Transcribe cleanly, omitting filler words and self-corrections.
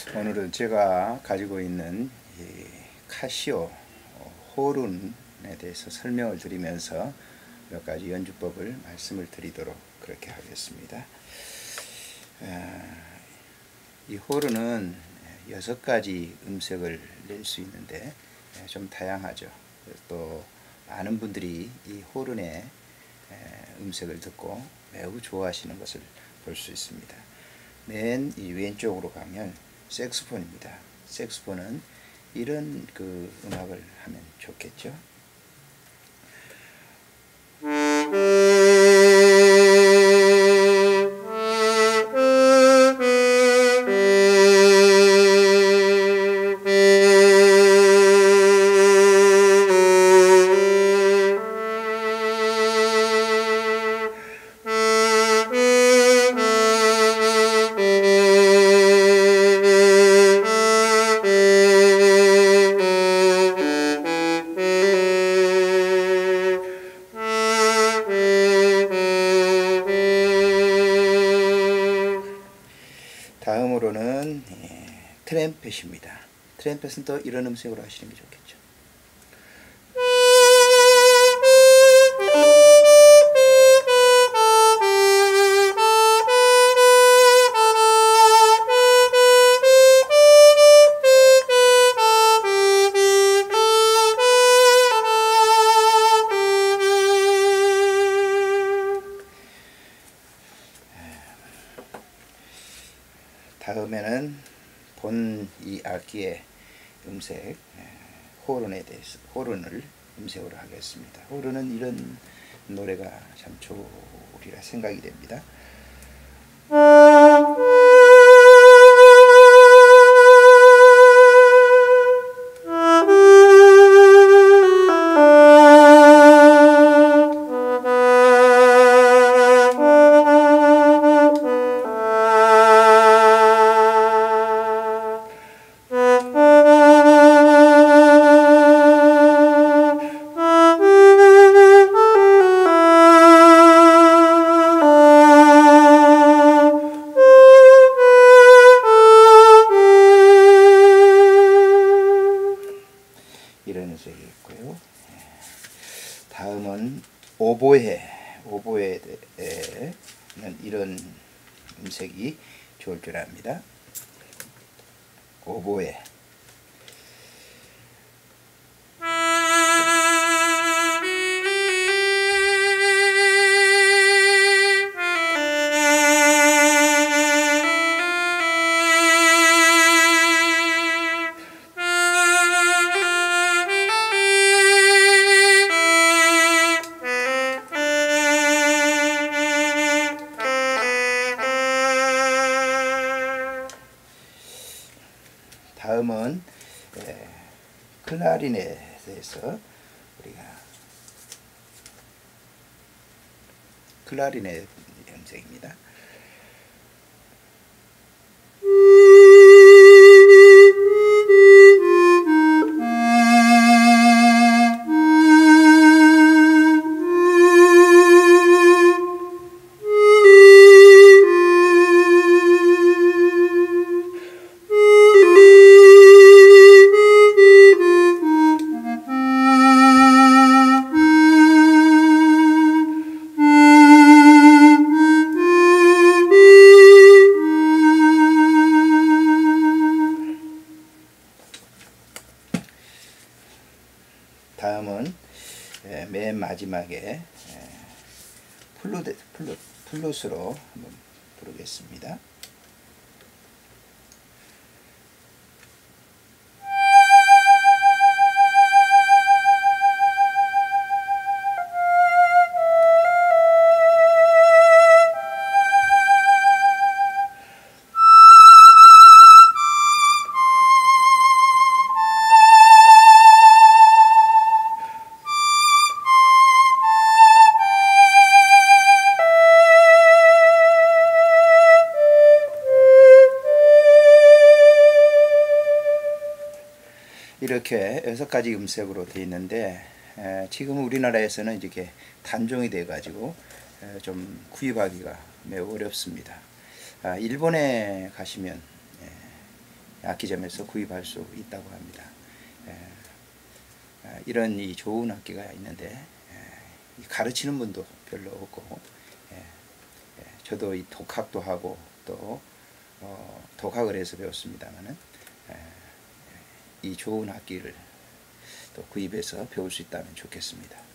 오늘은 제가 가지고 있는 이 카시오 호룬에 대해서 설명을 드리면서 몇 가지 연주법을 말씀을 드리도록 그렇게 하겠습니다. 이 호룬은 6가지 음색을 낼 수 있는데 좀 다양하죠. 또 많은 분들이 이 호룬의 음색을 듣고 매우 좋아하시는 것을 볼 수 있습니다. 맨 이 왼쪽으로 가면 색소폰입니다. 색소폰은 이런 음악을 하면 좋겠죠. 다음으로는 트럼펫입니다. 트럼펫은 또 이런 음색으로 하시는 게 좋겠죠. 다음에는 본 이 악기의 음색 호른에 대해서 호른을 음색으로 하겠습니다. 호른은 이런 노래가 참 좋으리라 생각이 됩니다. 이런 음색이 있고요. 다음은 오보에는 이런 음색이 좋을 줄 압니다. 오보에. 다음은 클라리넷에서 우리가 클라리넷 음색입니다. 다음은 맨 마지막에 플룻으로 한번 부르겠습니다. 이렇게 6가지 음색으로 되어 있는데 지금 우리나라에서는 이렇게 단종이 돼 가지고 좀 구입하기가 매우 어렵습니다. 일본에 가시면 악기점에서 구입할 수 있다고 합니다. 이런 이 좋은 악기가 있는데 가르치는 분도 별로 없고, 저도 이 독학도 하고 또 독학을 해서 배웠습니다만은 이 좋은 악기를 또 구입해서 배울 수 있다면 좋겠습니다.